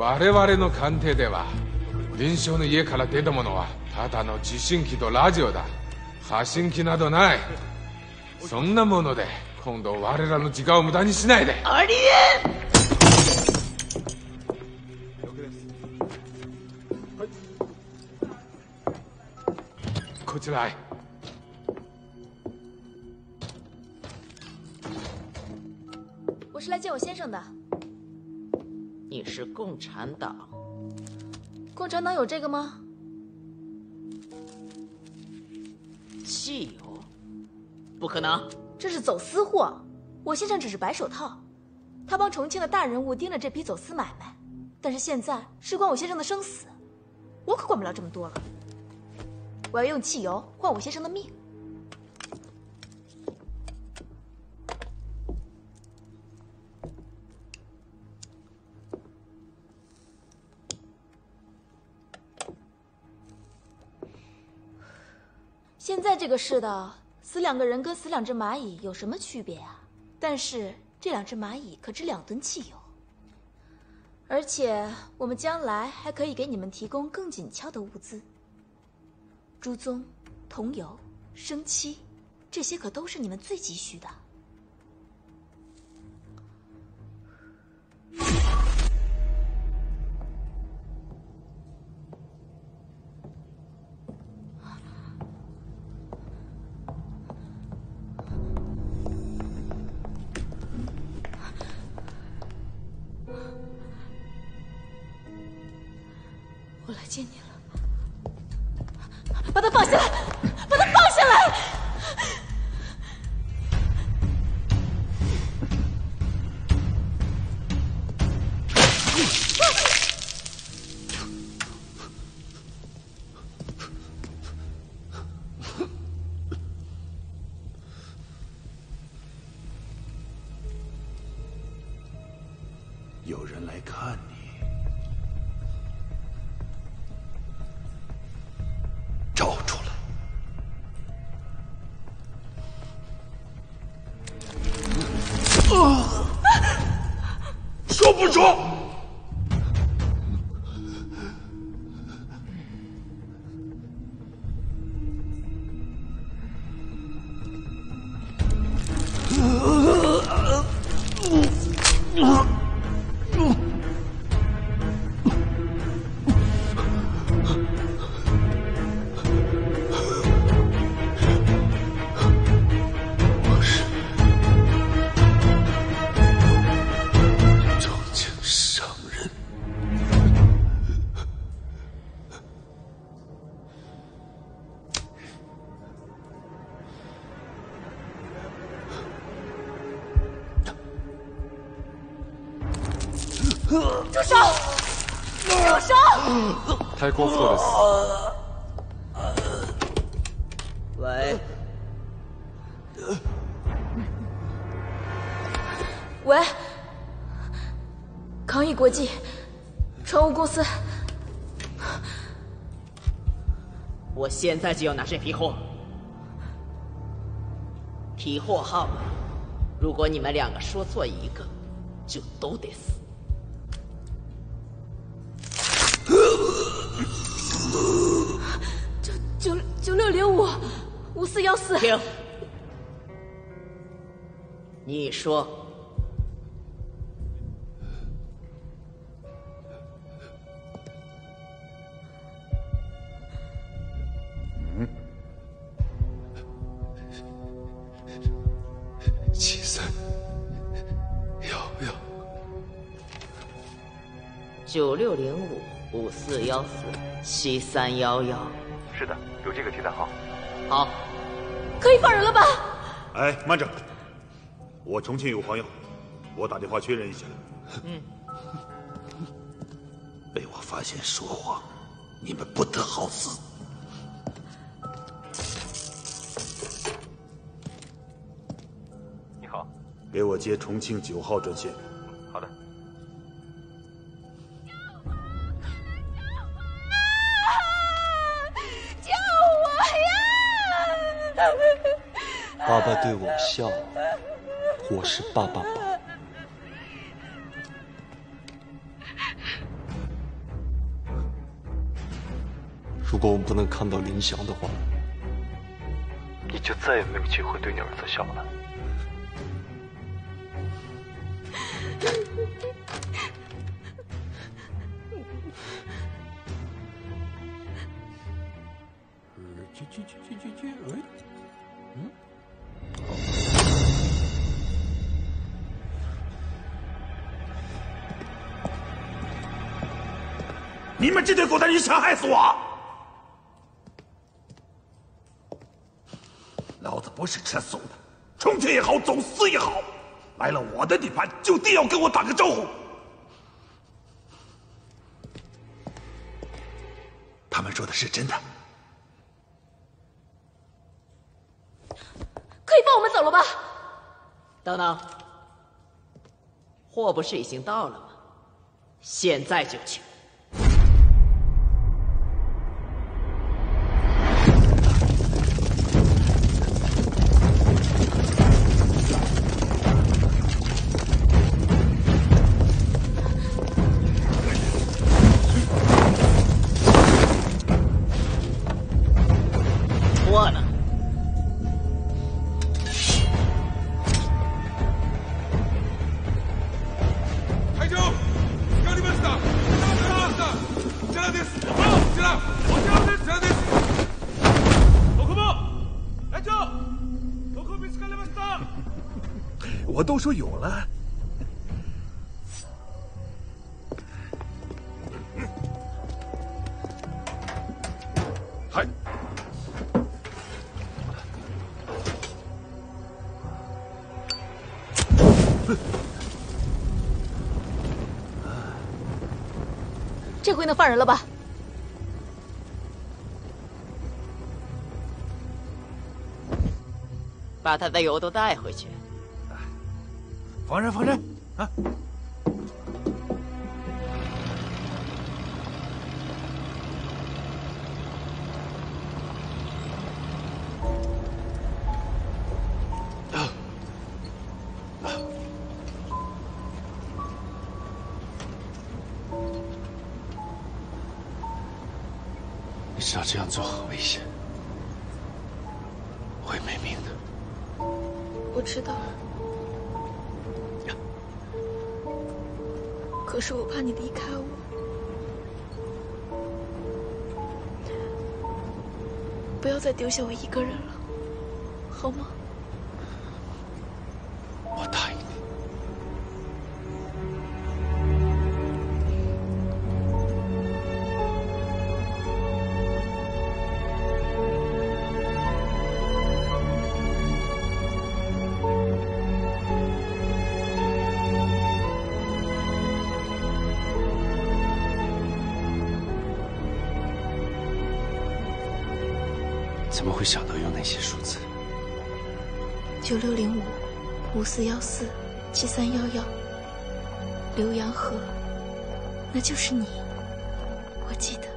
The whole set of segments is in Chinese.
我々の鑑定では臨床の家から出たものはただの受信機とラジオだ。発信機などない。そんなもので今度我らの時間を無駄にしないで。 ありえん。 こちらへ。 我是来见我先生的。 你是共产党？ 共产党有这个吗？ 汽油？不可能， 这是走私货。我先生只是白手套，他帮重庆的大人物盯着这批走私买卖，但是现在事关我先生的生死，我可管不了这么多了。我要用汽油换我先生的命。现在这个世道，死2个人跟死2只蚂蚁有什么区别啊？但是这2只蚂蚁可值2吨汽油，而且我们将来还可以给你们提供更紧俏的物资。猪鬃、桐油、生漆，这些可都是你们最急需的。我来见你了。把他放下来！把他放下来！ 有人来看你。找出来！说不说？ 住手！住手！ 太过分了。 喂， 喂，康益国际船务公司， 我现在就要拿这批货，提货号码。如果你们2个说错一个，就都得死。 96055414。 停！你说。960554147311。 是的，有这个接待号。 好， 可以放人了吧？ 哎，慢着，我重庆有朋友，我打电话确认一下。被我发现说谎，你们不得好死。 你好， 给我接重庆9号专线。 好的。 爸爸对我笑，我是爸爸宝。 如果我们不能看到林祥的话， 你就再也没有机会对你儿子笑了。 你们这堆狗蛋，你想害死我？老子不是吃素的，重庆也好，走私也好，来了我的地盘，就定要跟我打个招呼。他们说的是真的。 可以放我们走了吧？ 等等，货不是已经到了吗？现在就去。错了。 隊長、光りました。こちらです。こちらです。どこも。隊長、どこ見つかりました。 我都说有了。嗨。 这回能放人了吧？ 把他的油都带回去。 放人，放人啊！ 你知道这样做很危险，会没命的。 我知道，可是我怕你离开我。不要再丢下我一个人了，好吗？ 我答应你。怎么会想到用那些数字 ？960554147311，浏阳河，那就是你，我记得。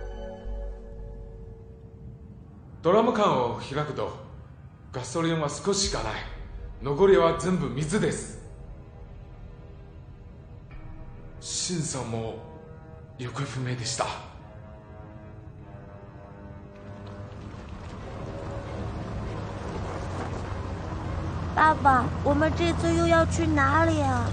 ドラム缶を開くと、ガソリンは少ししかない。残りは全部水です。シンさんも行方不明でした。 爸爸，我们这次又要去哪里啊？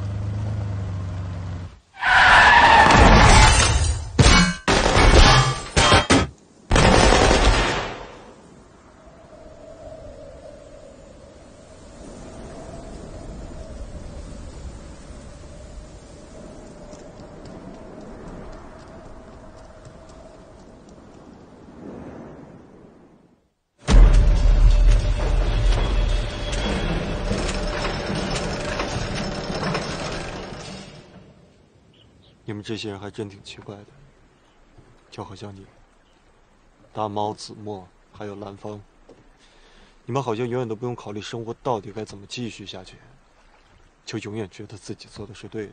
你们这些人还真挺奇怪的，就好像你、大猫、子墨还有兰芳，你们好像永远都不用考虑生活到底该怎么继续下去，就永远觉得自己做的是对的，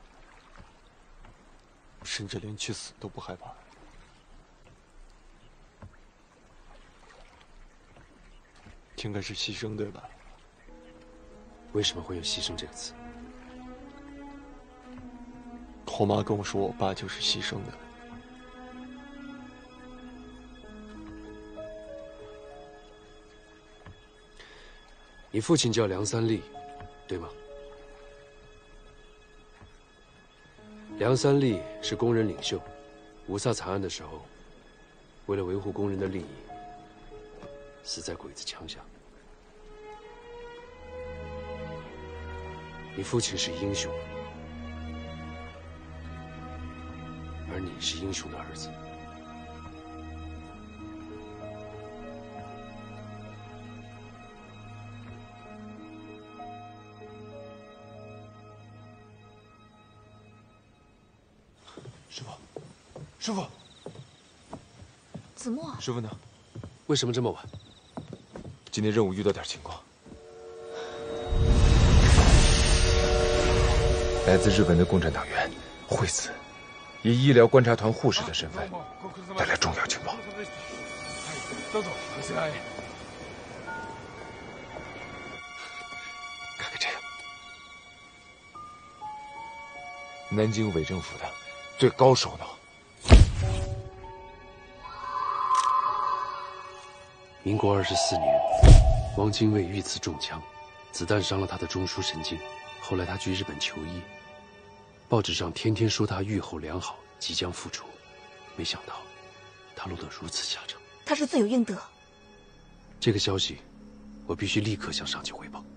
甚至连去死都不害怕。应该是牺牲，对吧？ 为什么会有牺牲这个词？ 我妈跟我说，我爸就是牺牲的。 你父亲叫梁三立，对吗？梁三立是工人领袖，五卅惨案的时候，为了维护工人的利益，死在鬼子枪下。你父亲是英雄，而你是英雄的儿子。 师傅， 子墨， 师傅呢？ 为什么这么晚？ 今天任务遇到点情况，来自日本的共产党员惠子，以医疗观察团护士的身份带来重要情报。看看这个，南京伪政府的最高首脑。 民国24年，汪精卫遇刺中枪，子弹伤了他的中枢神经。后来他去日本求医，报纸上天天说他愈后良好，即将复出。没想到，他落得如此下场。 他是罪有应得。 这个消息，我必须立刻向上级汇报。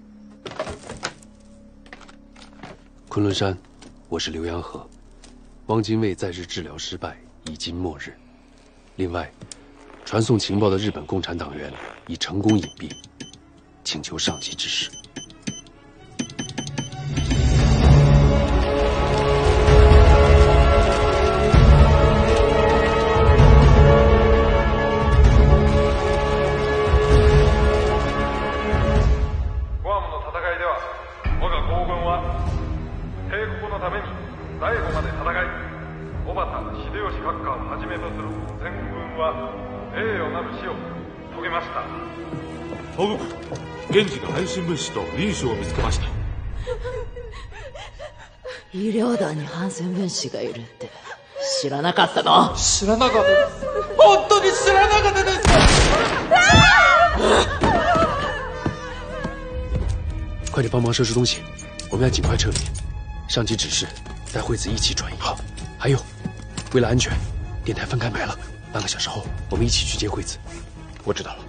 昆仑山，我是刘阳河。汪精卫在日治疗失败，已经末日。另外，传送情报的日本共产党员已成功隐蔽，请求上级指示。 グアムの戦いでは、我が皇軍は帝国のために最後まで戦い、小畑秀吉閣下をはじめとする全軍は栄誉なる死を遂げました。 報告、現地の配信物資と臨床を見つけました。 医療団に反戦分子がいるって知らなかったの？ 知らなかったです。本当に知らなかったです。 快点帮忙收拾东西，我们要尽快撤离。上级指示带惠子一起转移。好，还有，为了安全，电台分开埋了。半个小时后，我们一起去接惠子。 我知道了。